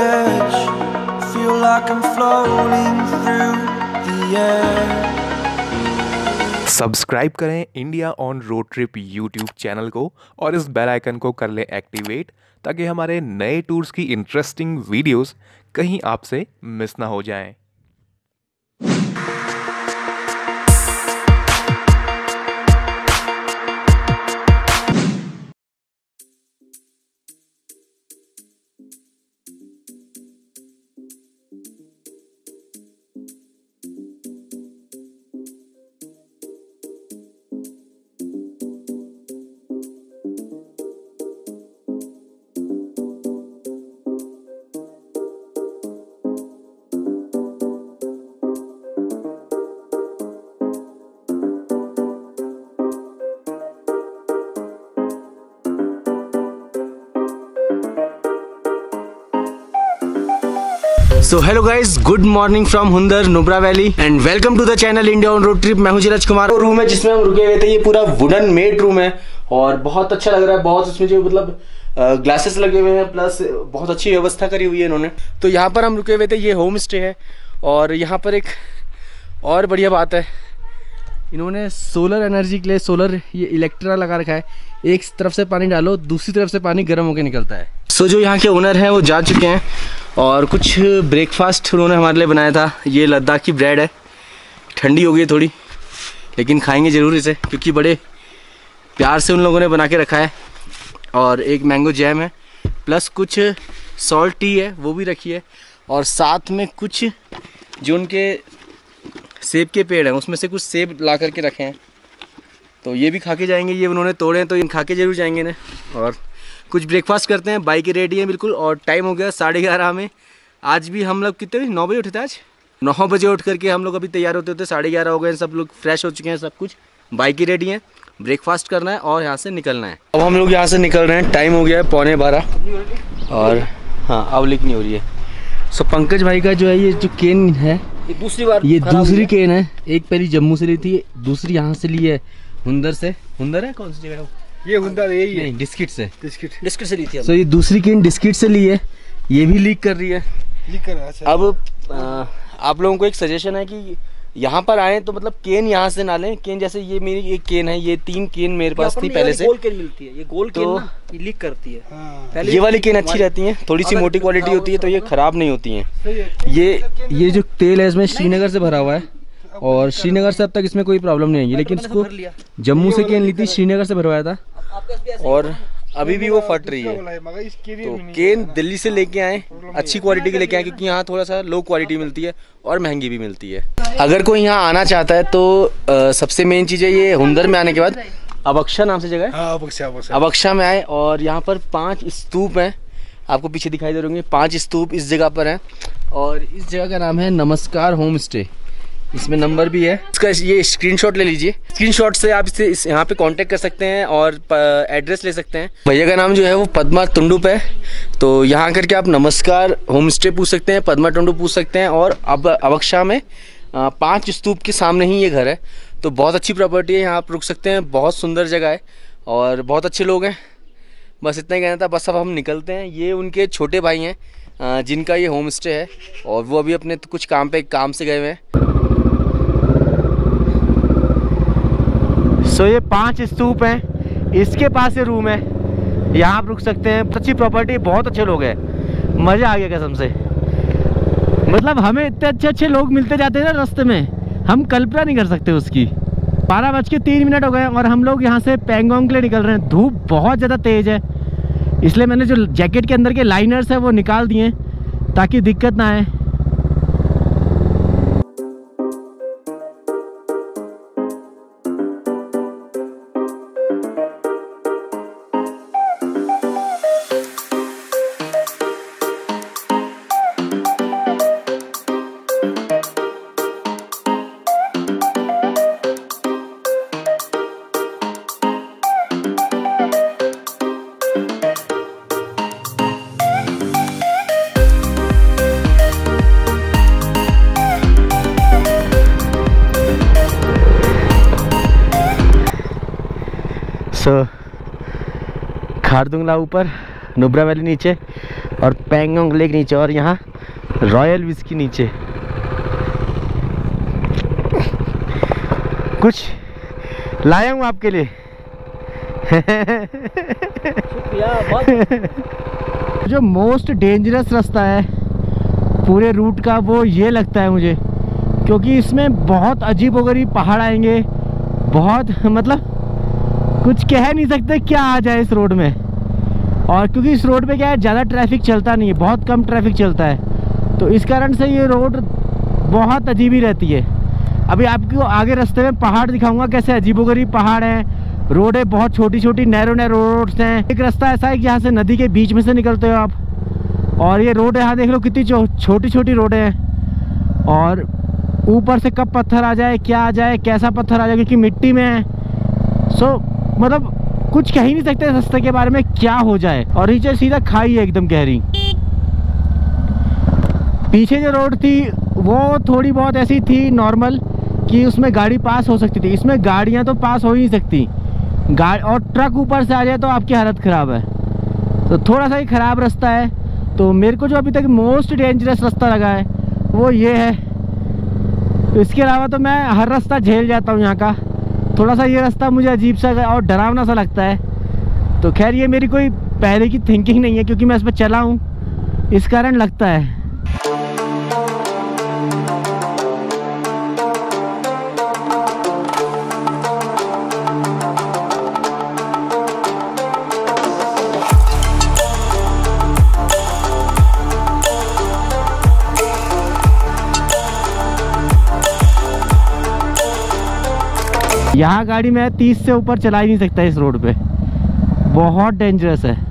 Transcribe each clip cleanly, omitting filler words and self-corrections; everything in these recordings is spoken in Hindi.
edge, feel like I'm floating through the air. Subscribe करें India on road trip YouTube channel को और इस बेल आइकन को कर लें एक्टिवेट, ताकि हमारे नए टूर्स की इंटरेस्टिंग वीडियोस कहीं आपसे मिस ना हो जाएं। So hello guys, good morning from Hunder Nubra valley and welcome to the channel India on road trip. मैं हूं धीरज कुमार। वो रूम है जिसमें हम रुके हुए थे, ये पूरा वुडन मेड रूम है और बहुत अच्छा लग रहा है। बहुत उसमें जो मतलब ग्लासेस लगे हुए हैं, प्लस बहुत अच्छी व्यवस्था करी हुई है इन्होंने। तो यहाँ पर हम रुके हुए थे, ये होम स्टे है। और यहाँ पर एक और बढ़िया बात है, इन्होंने सोलर एनर्जी के लिए सोलर ये इलेक्ट्रा लगा रखा है। एक तरफ से पानी डालो, दूसरी तरफ से पानी गर्म होकर निकलता है। सो जो यहाँ के ओनर हैं वो जा चुके हैं और कुछ ब्रेकफास्ट उन्होंने हमारे लिए बनाया था। ये लद्दाख की ब्रेड है, ठंडी हो गई थोड़ी, लेकिन खाएंगे ज़रूर इसे क्योंकि बड़े प्यार से उन लोगों ने बना के रखा है। और एक मैंगो जैम है, प्लस कुछ सॉल्ट टी है वो भी रखी है, और साथ में कुछ जो उनके सेब के पेड़ हैं उसमें से कुछ सेब ला करके रखे हैं, तो ये भी खा के जाएंगे। ये उन्होंने तोड़े हैं तो इन खा के जरूर जाएंगे ना। और कुछ ब्रेकफास्ट करते हैं। बाइक रेडी है बिल्कुल, और टाइम हो गया 11:30 में। आज भी हम लोग कितने 9 बजे उठे थे। आज 9 बजे उठ करके हम लोग अभी तैयार होते होते 11:30 हो गए। सब लोग फ्रेश हो चुके हैं, सब कुछ बाइक रेडी हैं। ब्रेकफास्ट करना है और यहाँ से निकलना है। अब हम लोग यहाँ से निकल रहे हैं। टाइम हो गया है 11:15 और हाँ अब लीक नहीं हो रही है। सो पंकज भाई का जो है ये जो केन है, ये दूसरी केन है। एक पहली जम्मू से ली थी, दूसरी यहाँ से ली है हुंदर से। हुंदर है कौन सी जगह? ये हुंदर यही है, डिस्किट से से ली थी। तो ये दूसरी केन डिस्किट से ली है, ये भी लीक कर रही है। अब आप लोगों को एक सजेशन है कि यहाँ पर आए तो मतलब केन यहाँ से ना लें। केन जैसे ये मेरी एक केन है, ये 3 केन मेरे पास थी पहले से। गोल केन मिलती है, ये गोल केन ना ये लीक करती है। पहले ये वाली केन अच्छी रहती है, थोड़ी सी मोटी क्वालिटी होती है, तो ये खराब नहीं होती हैं। ये जो तेल है इसमें श्रीनगर से भरा हुआ है, और श्रीनगर से अब तक इसमें कोई प्रॉब्लम नहीं आई, लेकिन इसको जम्मू से केन ली थी, श्रीनगर से भरवाया था और अभी भी वो फट रही है। तो केन दिल्ली से लेके आए, अच्छी क्वालिटी की लेके आए, क्योंकि यहाँ थोड़ा सा लो क्वालिटी मिलती है और महंगी भी मिलती है। अगर कोई यहाँ आना चाहता है तो सबसे मेन चीज़ है ये हुंदर में आने के बाद अबक्षा नाम से जगह है, अबक्षा में आए। और यहाँ पर 5 स्तूप हैं, आपको पीछे दिखाई दे रहे होंगे। 5 स्तूप इस जगह पर हैं, और इस जगह का नाम है नमस्कार होम स्टे। इसमें नंबर भी है इसका, ये स्क्रीनशॉट ले लीजिए। स्क्रीनशॉट से आप इसे यहाँ पे कांटेक्ट कर सकते हैं और एड्रेस ले सकते हैं। भैया का नाम जो है वो पद्मा टुंडुप है, तो यहाँ करके आप नमस्कार होम स्टे पूछ सकते हैं, पद्मा टुंडुप पूछ सकते हैं। और अब अबक्षा में 5 स्तूप के सामने ही ये घर है, तो बहुत अच्छी प्रॉपर्टी है, यहाँ आप रुक सकते हैं। बहुत सुंदर जगह है और बहुत अच्छे लोग हैं। बस इतना ही कहना था। बस अब हम निकलते हैं। ये उनके छोटे भाई हैं जिनका ये होम स्टे है, और वो अभी अपने कुछ काम से गए हुए हैं। सो ये 5 स्तूप हैं, इसके पास ये रूम है, यहाँ आप रुक सकते हैं। अच्छी प्रॉपर्टी, बहुत अच्छे लोग हैं, मज़ा आ गया कसम से। मतलब हमें इतने अच्छे लोग मिलते जाते हैं ना रास्ते में, हम कल्पना नहीं कर सकते उसकी। 12:03 हो गए और हम लोग यहाँ से पैंगोंग के लिए निकल रहे हैं। धूप बहुत ज़्यादा तेज़ है, इसलिए मैंने जो जैकेट के अंदर के लाइनर्स है वो निकाल दिए ताकि दिक्कत ना आए। खारदुंगला ऊपर, नुब्रा वैली नीचे, और पैंगोंग लेक नीचे, और यहाँ रॉयल विस्की नीचे। कुछ लाया हूँ आपके लिए। जो मोस्ट डेंजरस रास्ता है पूरे रूट का वो ये लगता है मुझे, क्योंकि इसमें बहुत अजीबोगरीब पहाड़ आएंगे, बहुत मतलब कुछ कह नहीं सकते क्या आ जाए इस रोड में। और क्योंकि इस रोड पे क्या है, ज़्यादा ट्रैफिक चलता नहीं है, बहुत कम ट्रैफिक चलता है, तो इस कारण से ये रोड बहुत अजीब ही रहती है। अभी आपको आगे रास्ते में पहाड़ दिखाऊंगा, कैसे अजीबोगरीब पहाड़ हैं, रोडें बहुत छोटी छोटी नैरो रोड्स हैं। एक रास्ता ऐसा है कि यहाँ से नदी के बीच में से निकलते हो आप, और ये रोड यहाँ देख लो कितनी छोटी छोटी रोडें हैं, और ऊपर से कब पत्थर आ जाए, क्या आ जाए, कैसा पत्थर आ जाए, क्योंकि मिट्टी में है। सो मतलब कुछ कह ही नहीं सकते रास्ते के बारे में क्या हो जाए। और नीचे सीधा खाई है एकदम गहरी। पीछे जो रोड थी वो थोड़ी बहुत ऐसी थी नॉर्मल कि उसमें गाड़ी पास हो सकती थी, इसमें गाड़ियां तो पास हो ही नहीं सकती, और ट्रक ऊपर से आ जाए तो आपकी हालत ख़राब है। तो थोड़ा सा ही ख़राब रास्ता है। तो मेरे को जो अभी तक मोस्ट डेंजरस रास्ता लगा है वो ये है। इसके अलावा तो मैं हर रास्ता झेल जाता हूँ यहाँ का, थोड़ा सा ये रास्ता मुझे अजीब सा और डरावना सा लगता है। तो खैर ये मेरी कोई पहले की थिंकिंग नहीं है, क्योंकि मैं इस पर चला हूँ, इस कारण लगता है। यहाँ गाड़ी मैं 30 से ऊपर चला ही नहीं सकता इस रोड पे, बहुत डेंजरस है।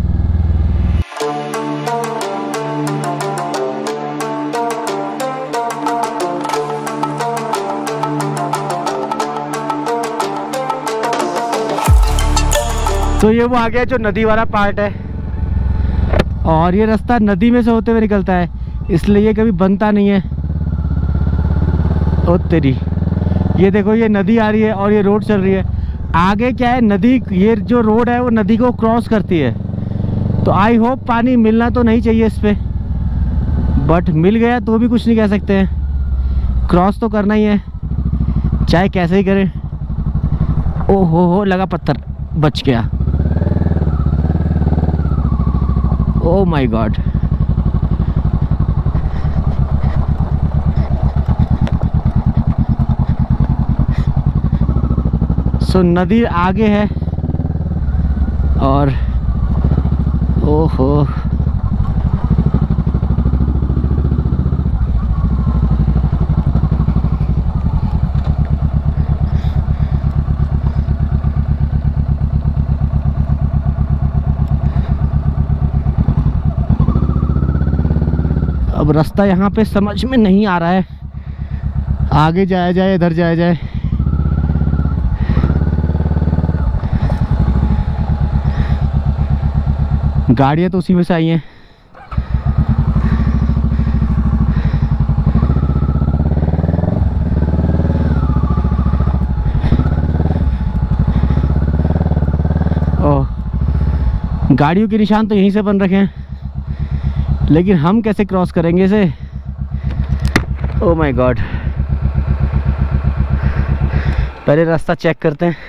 तो ये वो आ गया जो नदी वाला पार्ट है, और ये रास्ता नदी में से होते हुए निकलता है, इसलिए ये कभी बनता नहीं है। ओ तेरी, ये देखो ये नदी आ रही है और ये रोड चल रही है। आगे क्या है, नदी, ये जो रोड है वो नदी को क्रॉस करती है। तो आई होप पानी मिलना तो नहीं चाहिए इस पे, बट मिल गया तो भी कुछ नहीं कह सकते हैं, क्रॉस तो करना ही है चाहे कैसे ही करें। ओ हो लगा पत्थर, बच गया। ओ माय गॉड, सो नदी आगे है और ओहो अब रास्ता यहाँ पे समझ में नहीं आ रहा है, आगे जाया जाए इधर जाया जाए। गाड़ियाँ तो उसी में से आई हैं। ओह, गाड़ियों के निशान तो यहीं से बन रखे हैं, लेकिन हम कैसे क्रॉस करेंगे इसे? ओह माय गॉड, पहले रास्ता चेक करते हैं।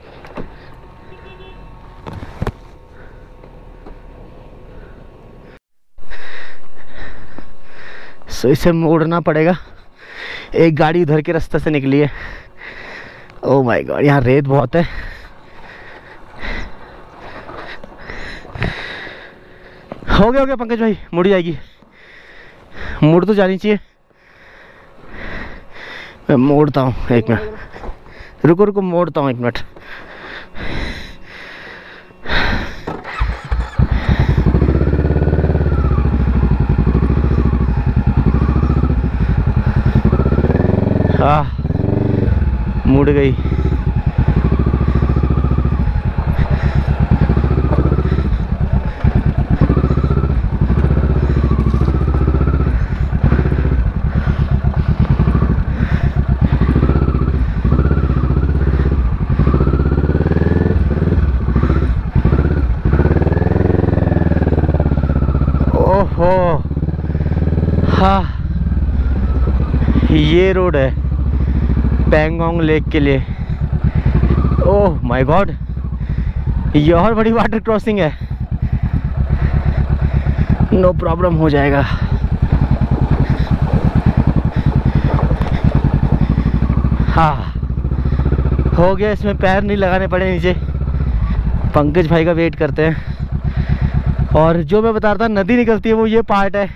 सो इसे मोड़ना पड़ेगा, एक गाड़ी उधर के रास्ते से निकली है। ओह माय गॉड, यहाँ रेत बहुत है। हो गया पंकज भाई, मुड़ जाएगी, मुड़ तो जानी चाहिए। मैं मोड़ता हूँ, एक मिनट रुको मोड़ता हूँ, एक मिनट। मुड़ गई। ये रोड है पैंगोंग लेक के लिए। ओह माय गॉड, ये और बड़ी वाटर क्रॉसिंग है। नो प्रॉब्लम, हो जाएगा। हाँ हो गया, इसमें पैर नहीं लगाने पड़े नीचे। पंकज भाई का वेट करते हैं। और जो मैं बता रहा था नदी निकलती है वो ये पार्ट है।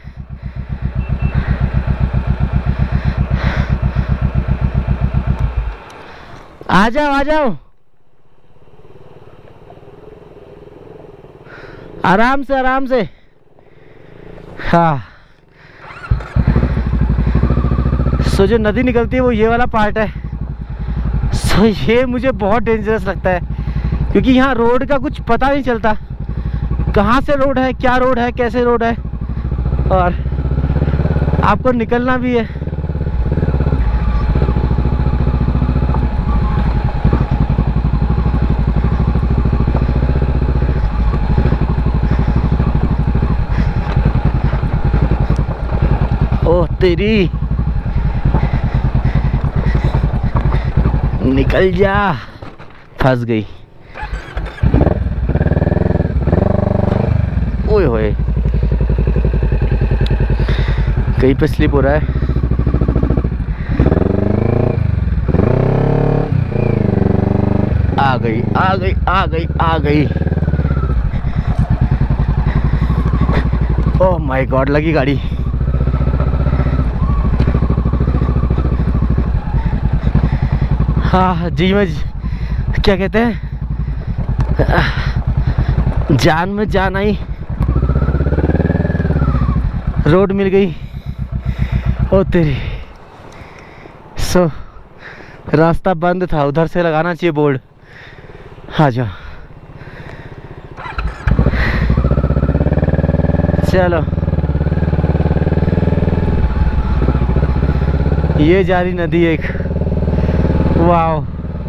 आ जाओ आ जाओ, आराम से आराम से। हाँ सो जो नदी निकलती है वो ये वाला पार्ट है। सो ये मुझे बहुत डेंजरस लगता है क्योंकि यहाँ रोड का कुछ पता नहीं चलता, कहाँ से रोड है, क्या रोड है, कैसे रोड है, और आपको निकलना भी है। ओह तेरी, निकल जा, फंस गई। ओए होए, कहीं पे स्लिप हो रहा है। आ गई आ गई आ गई आ गई। ओह माय गॉड, लगी गाड़ी। हाँ जी, मैं क्या कहते हैं, जान में जान आई। रोड मिल गई। ओ तेरी, सो रास्ता बंद था, उधर से लगाना चाहिए बोर्ड। हाँ जा, चलो ये जा रही नदी एक। वाओ,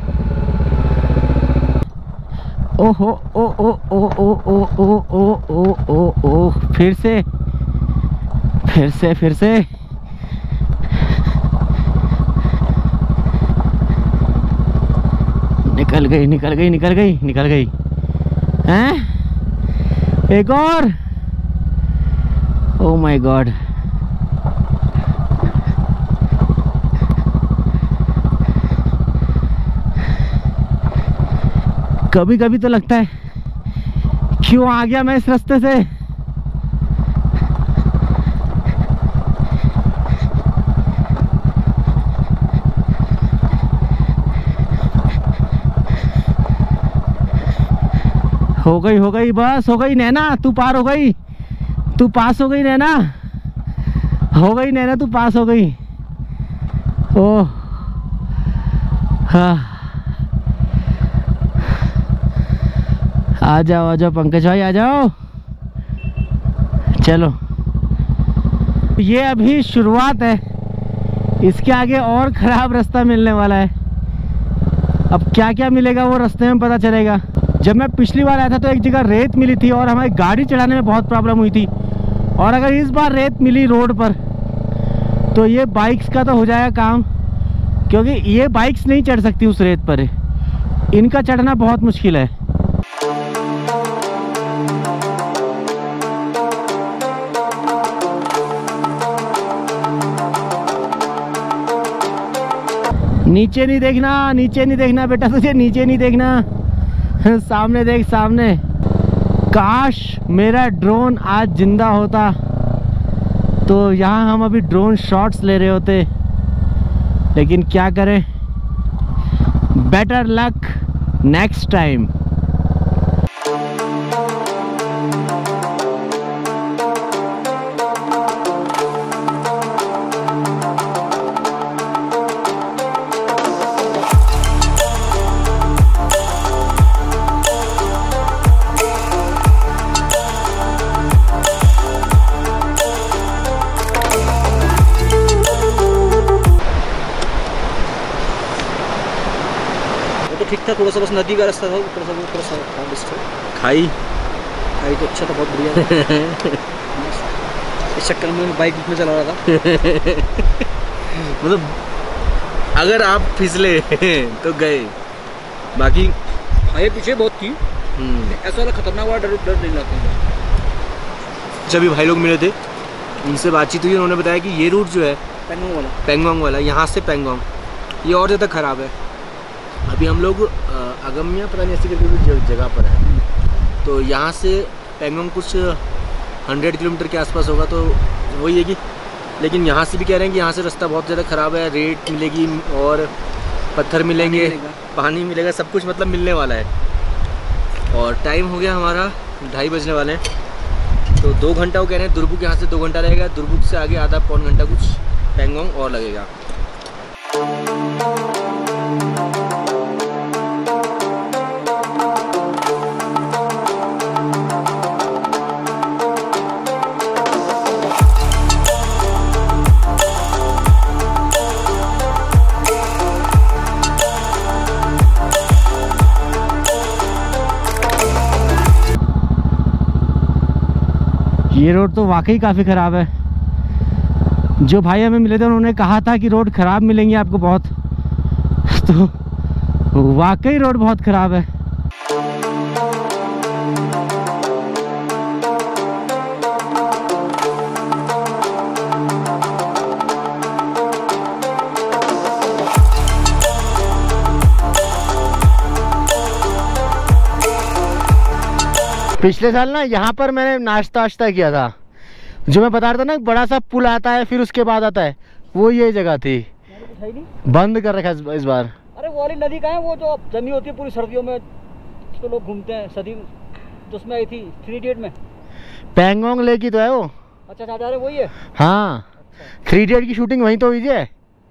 ओहो ओ ओ ओ ओ ओ ओ ओ ओ ओ ओ, फिर से फिर से फिर से। निकल गई निकल गई निकल गई निकल गई। हैं, एक और। ओ माय गॉड, कभी कभी तो लगता है क्यों आ गया मैं इस रास्ते से। हो गई बस, हो गई नैना, तू पार हो गई, तू पास हो गई नैना, हो गई नैना, तू पास हो गई। ओह हाँ, आ जाओ पंकज भाई, आ जाओ। चलो, ये अभी शुरुआत है, इसके आगे और ख़राब रास्ता मिलने वाला है। अब क्या क्या मिलेगा वो रास्ते में पता चलेगा। जब मैं पिछली बार आया था तो एक जगह रेत मिली थी और हमारी गाड़ी चढ़ाने में बहुत प्रॉब्लम हुई थी, और अगर इस बार रेत मिली रोड पर तो ये बाइक्स का तो हो जाएगा काम, क्योंकि ये बाइक्स नहीं चढ़ सकती उस रेत पर, इनका चढ़ना बहुत मुश्किल है। नीचे नहीं देखना, नीचे नहीं देखना बेटा, तुझे नीचे नहीं देखना, सामने देख सामने। काश मेरा ड्रोन आज जिंदा होता तो यहाँ हम अभी ड्रोन शॉट्स ले रहे होते, लेकिन क्या करें, बेटर लक नेक्स्ट टाइम। ठीक था, थोड़ा सा बस नदी का रास्ता था, थोड़ा सा खाई तो अच्छा था, बहुत बढ़िया। इस चक्कर में बाइक में चला रहा था। मतलब अगर आप फिसले तो गए, बाकी हाँ ये पीछे बहुत थी, ऐसा वाला खतरनाक वाला डर नहीं लगता। जब भी भाई लोग मिले थे उनसे बातचीत हुई, उन्होंने बताया कि ये रूट जो है पेंगोंग वाला यहाँ से पेंगोंग ये और ज़्यादा ख़राब है। अभी हम लोग अगम्या पता नहीं ऐसी करके जगह पर है, तो यहाँ से पेंगोंग कुछ 100 किलोमीटर के आसपास होगा। तो वही है कि लेकिन यहाँ से भी कह रहे हैं कि यहाँ से रास्ता बहुत ज़्यादा ख़राब है, रेत मिलेगी और पत्थर मिलेंगे, पानी मिलेगा, सब कुछ मतलब मिलने वाला है। और टाइम हो गया हमारा 2:30 बजने वाले हैं, तो 2 घंटा वो कह रहे हैं। दुरबुक यहाँ से 2 घंटा लगेगा, दुरबुक से आगे आधा पौन घंटा कुछ पेंगोंग और लगेगा। ये रोड तो वाकई काफ़ी ख़राब है। जो भाई हमें मिले थे उन्होंने कहा था कि रोड ख़राब मिलेंगी आपको बहुत, तो वाकई रोड बहुत ख़राब है। पिछले साल ना यहाँ पर मैंने नाश्ता वाश्ता किया था, जो मैं बता रहा था ना बड़ा सा पुल आता है फिर उसके बाद आता है, वो ये जगह थी। बंद कर रखा है इस बार। अरे वो वाली नदी कहाँ है, वो जो जमी होती है पूरी सर्दियों में तो लोग घूमते हैं, सदी जो उसमें आई थी 3 इडियट में। पेंगोंग लेक ही तो है वो। अच्छा जा रहे वही है। हाँ अच्छा। 3 इडियट की शूटिंग वहीं तो हुई है।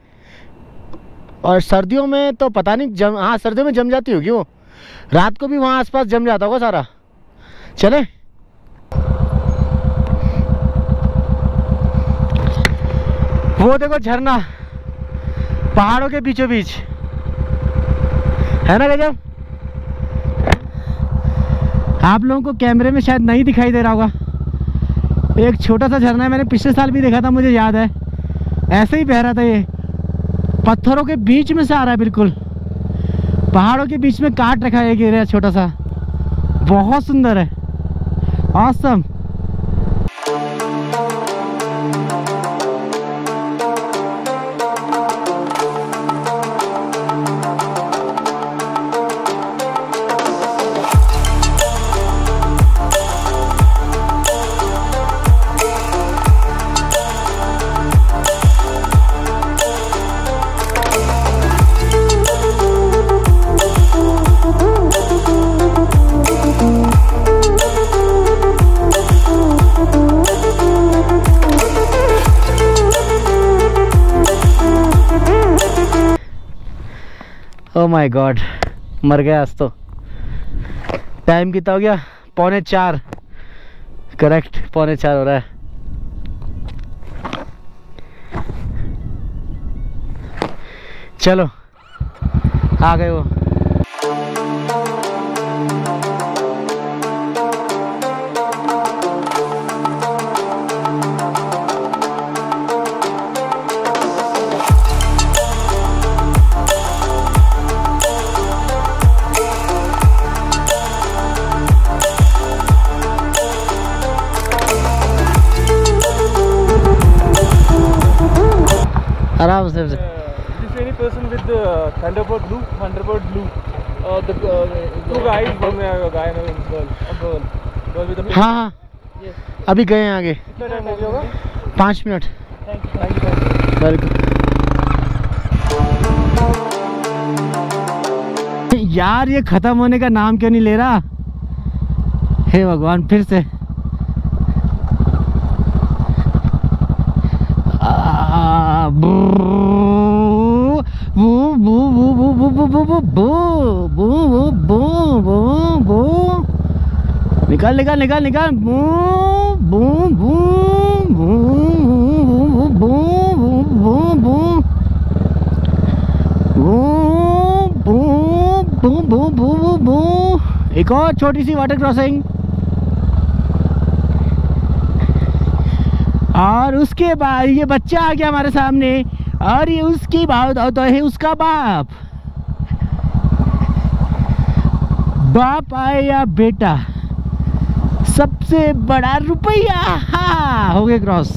और सर्दियों में तो पता नहीं हाँ सर्दियों में जम जाती होगी वो, रात को भी वहाँ आसपास जम जाता होगा सारा। चले वो देखो झरना पहाड़ों के बीचों बीच है ना गजब। आप लोगों को कैमरे में शायद नहीं दिखाई दे रहा होगा, एक छोटा सा झरना है, मैंने पिछले साल भी देखा था, मुझे याद है ऐसे ही बह रहा था। ये पत्थरों के बीच में से आ रहा है, बिल्कुल पहाड़ों के बीच में काट रखा है एक एरिया छोटा सा, बहुत सुंदर है, ऑसम। ओह माय गॉड, मर गया आज तो। टाइम कितना हो गया? 3:45 करेक्ट, 3:45 हो रहा है। चलो आ गए वो। आराम से। Is any person with Thunderbird blue? The two guys, one guy and a girl with a. हाँ हाँ Yes. अभी गए हैं आगे। कितना टाइम हो गया होगा? 5 मिनट। Thank you. वेलकम। यार ये खत्म होने का नाम क्यों नहीं ले रहा? हे भगवान, फिर से निकाल निकाल निकाल निकाल। एक और छोटी सी वाटर क्रॉसिंग और उसके बाद ये बच्चा आ गया हमारे सामने और ये उसकी बात होता है उसका बाप। बाप आए या बेटा, सबसे बड़ा रुपया। हाँ, हो गए क्रॉस।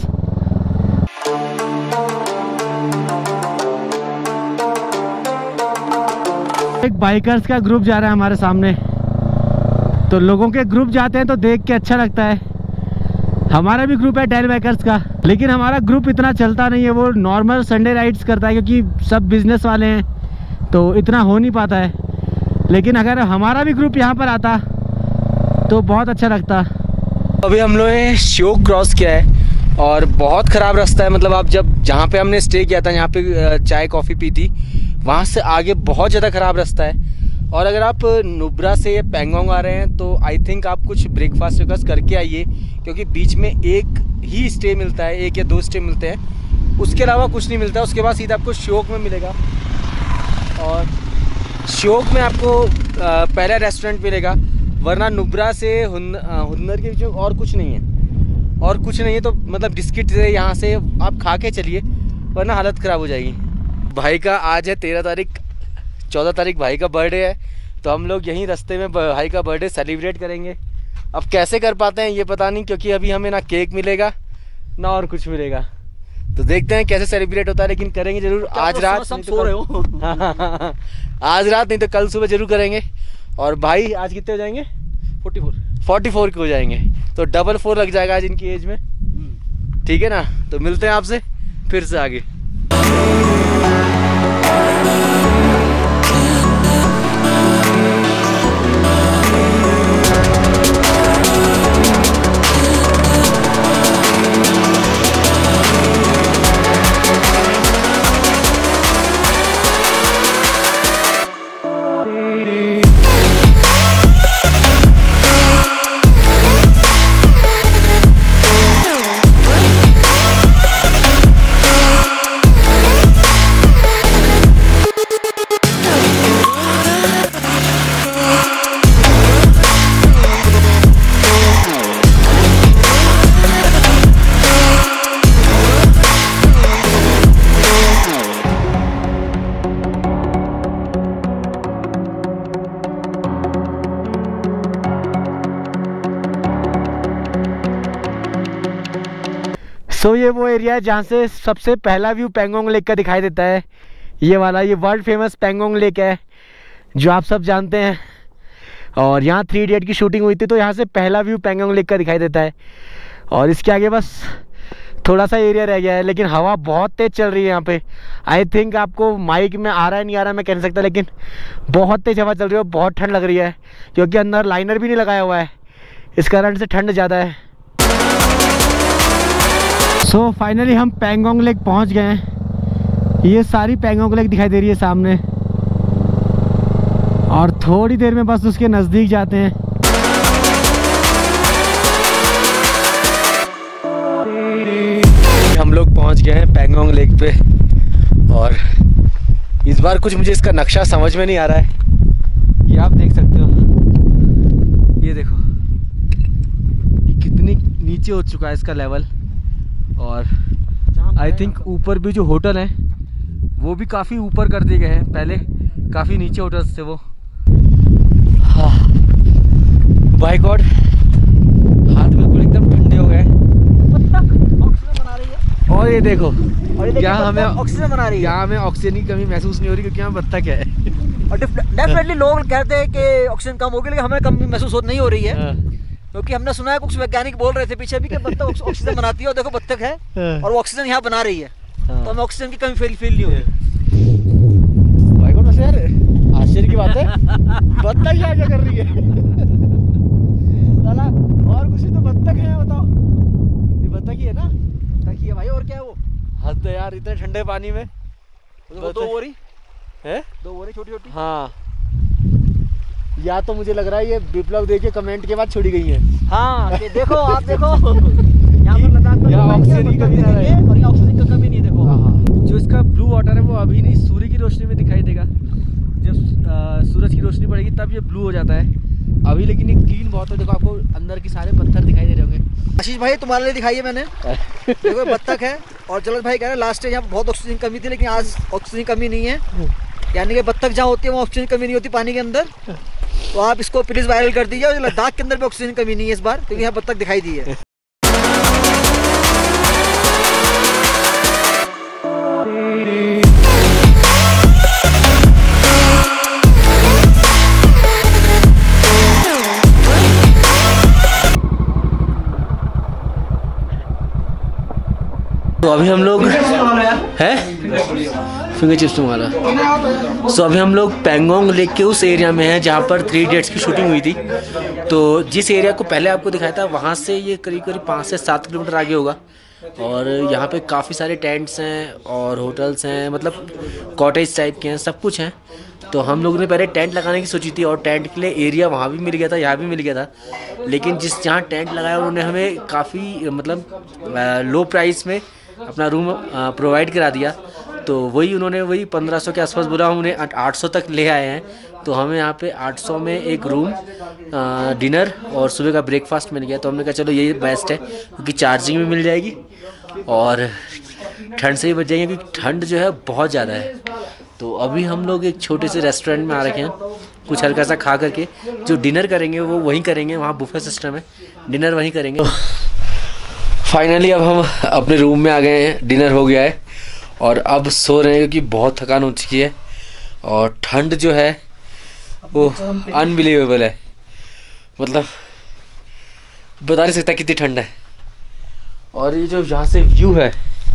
एक बाइकर्स का ग्रुप जा रहा है हमारे सामने। तो लोगों के ग्रुप जाते हैं तो देख के अच्छा लगता है। हमारा भी ग्रुप है डेल बाइकर्स का, लेकिन हमारा ग्रुप इतना चलता नहीं है। वो नॉर्मल संडे राइड्स करता है क्योंकि सब बिजनेस वाले हैं तो इतना हो नहीं पाता है। लेकिन अगर हमारा भी ग्रुप यहाँ पर आता तो बहुत अच्छा लगता। अभी हम लोग ने श्योक क्रॉस किया है और बहुत ख़राब रास्ता है। मतलब आप जब जहाँ पे हमने स्टे किया था, जहाँ पे चाय कॉफ़ी पी थी, वहाँ से आगे बहुत ज़्यादा ख़राब रास्ता है। और अगर आप नुब्रा से पैंगोंग आ रहे हैं तो आई थिंक आप कुछ ब्रेकफास्ट वेकफास्ट करके आइए, क्योंकि बीच में एक ही स्टे मिलता है, 1 या 2 स्टे मिलते हैं, उसके अलावा कुछ नहीं मिलता। उसके बाद सीधा आपको श्योक में मिलेगा और श्योक में आपको पहला रेस्टोरेंट मिलेगा, वरना नुब्रा से हुन्नर के बीच में और कुछ नहीं है। और कुछ नहीं है तो मतलब बिस्किट से यहाँ से आप खा के चलिए, वरना हालत ख़राब हो जाएगी। भाई का आज है 13 तारीख, 14 तारीख भाई का बर्थडे है, तो हम लोग यहीं रास्ते में भाई का बर्थडे सेलिब्रेट करेंगे। अब कैसे कर पाते हैं ये पता नहीं, क्योंकि अभी हमें ना केक मिलेगा ना और कुछ मिलेगा। तो देखते हैं कैसे सेलिब्रेट होता है, लेकिन करेंगे जरूर। आज रात सो रहे हो। आज रात नहीं तो कल सुबह जरूर करेंगे। और भाई आज कितने हो जाएंगे? 44 के हो जाएंगे, तो डबल 4 लग जाएगा आज इनकी एज में। ठीक है ना, तो मिलते हैं आपसे फिर से आगे। सो ये वो एरिया है जहाँ से सबसे पहला व्यू पैंगोंग लेक का दिखाई देता है। ये वाला, ये वर्ल्ड फेमस पैंगोंग लेक है जो आप सब जानते हैं। और यहाँ 3 इडियट की शूटिंग हुई थी, तो यहाँ से पहला व्यू पैंगोंग लेक का दिखाई देता है। और इसके आगे बस थोड़ा सा एरिया रह गया है, लेकिन हवा बहुत तेज़ चल रही है यहाँ पे। आई थिंक आपको माइक में आ रहा है नहीं आ रहा मैं कह नहीं सकता, लेकिन बहुत तेज़ हवा चल रही है और बहुत ठंड लग रही है, क्योंकि अंदर लाइनर भी नहीं लगाया हुआ है, इस कारण से ठंड ज़्यादा है। सो फाइनली हम पैंगोंग लेक पहुँच गए हैं। ये सारी पैंगोंग लेक दिखाई दे रही है सामने, और थोड़ी देर में बस उसके नज़दीक जाते हैं। हम लोग पहुंच गए हैं पैंगोंग लेक पे, और इस बार कुछ मुझे इसका नक्शा समझ में नहीं आ रहा है। ये आप देख सकते हो, ये देखो ये कितनी नीचे हो चुका है इसका लेवल। और आई थिंक ऊपर भी जो होटल हैं वो भी काफ़ी ऊपर कर दिए गए हैं, पहले काफ़ी नीचे होटल्स थे वो। हाँ बाय गॉड, हाथ बिल्कुल एकदम ठंडे हो गए। ऑक्सीजन बना रही है, और ये देखो यहाँ हमें ऑक्सीजन बना रही है। यहाँ हमें ऑक्सीजन की कमी महसूस नहीं हो रही, क्योंकि यहाँ बत्तख है। और डेफिनेटली लोग कहते हैं कि ऑक्सीजन कम होगी, लेकिन हमें कम महसूस नहीं हो रही है, क्योंकि हमने सुना है कुछ वैज्ञानिक बोल रहे थे पीछे भी कि बत्तख ऑक्सीजन बनाती है, और देखो बत्तख है और वो ऑक्सीजन यहाँ बना रही है, तो हमें ऑक्सीजन की कमी फील नहीं होगी। भाई को वैसे यार आश्चर्य की बात है, बत्तख यहाँ क्या कर रही है? साला और कुछ तो बत्तख है, बताओ। ये बत्तख ही है ना? बत्तख ही है भाई, और क्या है वो? हद है यार, इतने ठंडे पानी में। वो 2 बोरी है, 2 बोरी छोटी छोटी। हाँ, या तो मुझे लग रहा है ये विप्लव देखिए कमेंट के बाद छोड़ी गई है। हाँ ये देखो, आप देखो यहाँ पर लद्दाख में ऑक्सीजन की कमी नहीं है, और यहाँ ऑक्सीजन की कमी नहीं, देखो। हाँ, जो इसका ब्लू वाटर है वो अभी नहीं, सूर्य की रोशनी में दिखाई देगा। जब सूरज की रोशनी पड़ेगी तब ये ब्लू हो जाता है। अभी लेकिन एक क्लीन बहुत है, देखो आपको अंदर के सारे पत्थर दिखाई दे रहे होंगे। आशीष भाई तुम्हारे लिए दिखाई है मैंने, देखो बत्तख है। और जलद भाई कह रहे हैं लास्ट टाइम यहाँ बहुत ऑक्सीजन कमी थी, लेकिन आज ऑक्सीजन कमी नहीं है। यानी कि बत्तख जहाँ होती है वहाँ ऑक्सीजन कमी नहीं होती पानी के अंदर। तो आप इसको प्लीज वायरल कर दीजिए। और लद्दाख के अंदर भी ऑक्सीजन कमी नहीं है इस बार, क्योंकि यहाँ बत्तख दिखाई दी है। तो अभी हम लोग है फिंगर चिप्स वाला। सो अभी हम लोग पेंगोंग लेक के उस एरिया में हैं जहाँ पर 3 इडियट्स की शूटिंग हुई थी। तो जिस एरिया को पहले आपको दिखाया था वहाँ से ये करीब करीब 5 से 7 किलोमीटर आगे होगा। और यहाँ पे काफ़ी सारे टेंट्स हैं और होटल्स हैं, मतलब कॉटेज टाइप के हैं, सब कुछ हैं। तो हम लोगों ने पहले टेंट लगाने की सोची थी और टेंट के लिए एरिया वहाँ भी मिल गया था, यहाँ भी मिल गया था। लेकिन जहाँ टेंट लगाया उन्होंने हमें काफ़ी मतलब लो प्राइस में अपना रूम प्रोवाइड करा दिया। तो वही उन्होंने 1500 के आसपास बोला, हम उन्हें 800 तक ले आए हैं। तो हमें यहाँ पे 800 में एक रूम, डिनर और सुबह का ब्रेकफास्ट मिल गया। तो हमने कहा चलो यही बेस्ट है, क्योंकि चार्जिंग भी मिल जाएगी और ठंड से भी बच जाएंगे, क्योंकि ठंड जो है बहुत ज़्यादा है। तो अभी हम लोग एक छोटे से रेस्टोरेंट में आ रखे हैं, कुछ हल्का सा खा करके जो डिनर करेंगे वो वहीं करेंगे, वहाँ बुफे सिस्टम है, डिनर वहीं करेंगे। फाइनली अब हम अपने रूम में आ गए हैं, डिनर हो गया है और अब सो रहे हैं, क्योंकि बहुत थकान हो चुकी है। और ठंड जो है वो अनबिलीवेबल है, मतलब बता नहीं सकता कितनी ठंड है। और ये जो यहाँ से व्यू है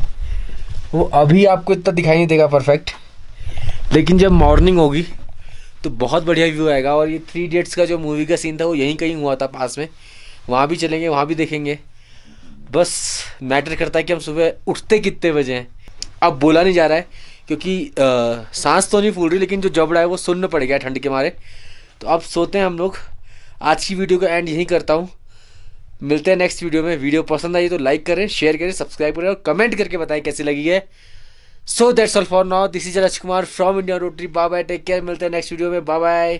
वो अभी आपको इतना दिखाई नहीं देगा परफेक्ट, लेकिन जब मॉर्निंग होगी तो बहुत बढ़िया व्यू आएगा। और ये 3 इडियट्स का जो मूवी का सीन था वो यहीं कहीं हुआ था पास में, वहाँ भी चलेंगे, वहाँ भी देखेंगे। बस मैटर करता है कि हम सुबह उठते कितने बजे हैं। अब बोला नहीं जा रहा है, क्योंकि सांस तो नहीं फूल रही, लेकिन जो जबड़ा है वो सुनना पड़ गया ठंड के मारे। तो अब सोते हैं हम लोग। आज की वीडियो का एंड यहीं करता हूँ, मिलते हैं नेक्स्ट वीडियो में। वीडियो पसंद आई तो लाइक करें, शेयर करें, सब्सक्राइब करें और कमेंट करके बताएं कैसी लगी है। So that's all for now, this is Rajkumar from India road trip. Bye bye, take care, मिलते हैं नेक्स्ट वीडियो में, बाय बाय।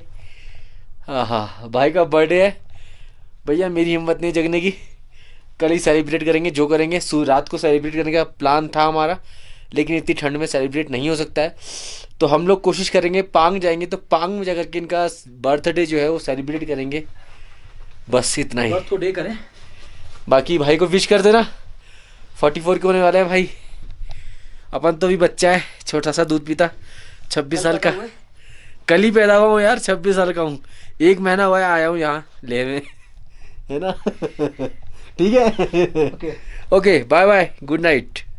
हाँ, भाई का बर्थडे है भैया, मेरी हिम्मत नहीं जगने की। कल ही सेलिब्रेट करेंगे, जो करेंगे रात को सेलिब्रेट करने का प्लान था हमारा, लेकिन इतनी ठंड में सेलिब्रेट नहीं हो सकता है। तो हम लोग कोशिश करेंगे, पांग जाएंगे तो पांग में जाकर के इनका बर्थडे जो है वो सेलिब्रेट करेंगे। बस इतना ही, बर्थडे करें। बाकी भाई को विश कर देना, 44 के होने वाले हैं भाई। अपन तो भी बच्चा है, छोटा सा दूध पीता, 26 साल का कल ही पैदा हुआ हूँ यार, 26 साल का हूँ। 1 महीना हुआ है आया हूँ यहाँ ले में, है ना। ठीक है, okay bye bye, good night.